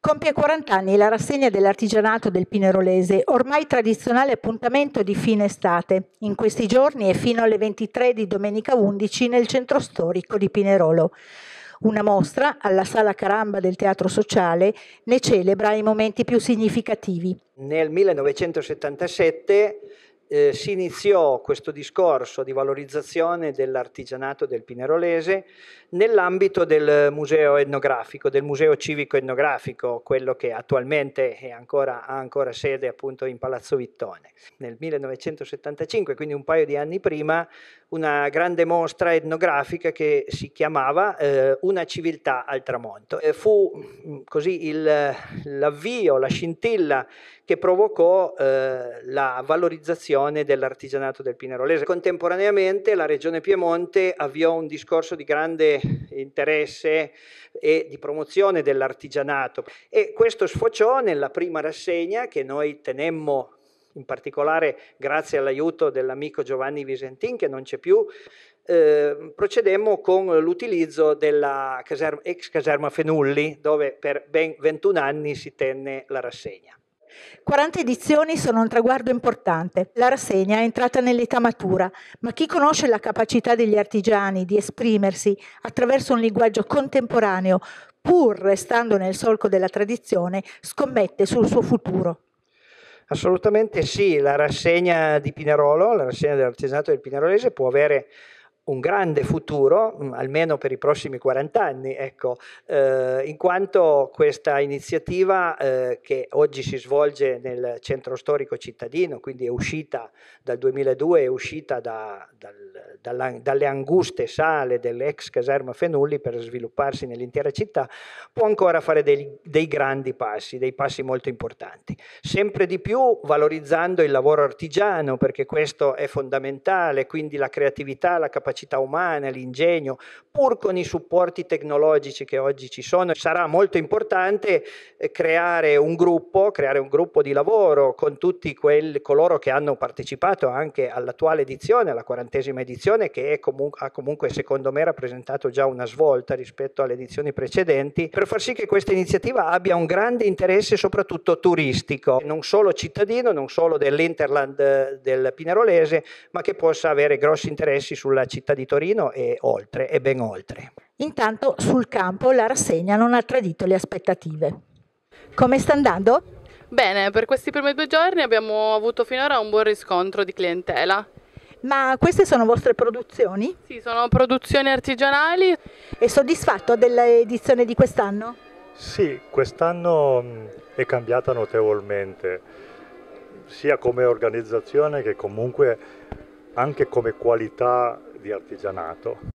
Compie 40 anni la rassegna dell'artigianato del Pinerolese, ormai tradizionale appuntamento di fine estate, in questi giorni e fino alle 23 di domenica 11 nel centro storico di Pinerolo. Una mostra alla Sala Caramba del Teatro Sociale ne celebra i momenti più significativi. Nel 1977 si iniziò questo discorso di valorizzazione dell'artigianato del Pinerolese nell'ambito del museo etnografico, del museo civico etnografico, quello che attualmente ha ancora sede appunto in Palazzo Vittone. Nel 1975, quindi un paio di anni prima, una grande mostra etnografica che si chiamava Una civiltà al tramonto. Fu così l'avvio, la scintilla che provocò la valorizzazione dell'artigianato del Pinerolese. Contemporaneamente la Regione Piemonte avviò un discorso di grande interesse e di promozione dell'artigianato e questo sfociò nella prima rassegna che noi tenemmo in particolare grazie all'aiuto dell'amico Giovanni Visentin che non c'è più. Procedemmo con l'utilizzo della ex caserma Fenulli dove per ben 21 anni si tenne la rassegna. 40 edizioni sono un traguardo importante. La rassegna è entrata nell'età matura, ma chi conosce la capacità degli artigiani di esprimersi attraverso un linguaggio contemporaneo, pur restando nel solco della tradizione, scommette sul suo futuro. Assolutamente sì, la rassegna di Pinerolo, la rassegna dell'artigianato del Pinerolese può avere un grande futuro, almeno per i prossimi 40 anni, ecco, in quanto questa iniziativa che oggi si svolge nel centro storico cittadino, quindi è uscita dal 2002, è uscita dalle anguste sale dell'ex caserma Fenulli per svilupparsi nell'intera città, può ancora fare dei grandi passi, dei passi molto importanti. Sempre di più valorizzando il lavoro artigiano, perché questo è fondamentale, quindi la creatività, la capacità umana, l'ingegno, pur con i supporti tecnologici che oggi ci sono, sarà molto importante creare un gruppo di lavoro con tutti coloro che hanno partecipato anche all'attuale edizione, alla 40ª edizione, che ha comunque secondo me rappresentato già una svolta rispetto alle edizioni precedenti, per far sì che questa iniziativa abbia un grande interesse soprattutto turistico, non solo cittadino, non solo dell'Interland del Pinerolese, ma che possa avere grossi interessi sulla città di Torino e oltre, e ben oltre. Intanto sul campo la rassegna non ha tradito le aspettative. Come sta andando? Bene, per questi primi 2 giorni abbiamo avuto finora un buon riscontro di clientela. Ma queste sono vostre produzioni? Sì, sono produzioni artigianali. È soddisfatto dell'edizione di quest'anno? Sì, quest'anno è cambiata notevolmente, sia come organizzazione che comunque anche come qualità di artigianato.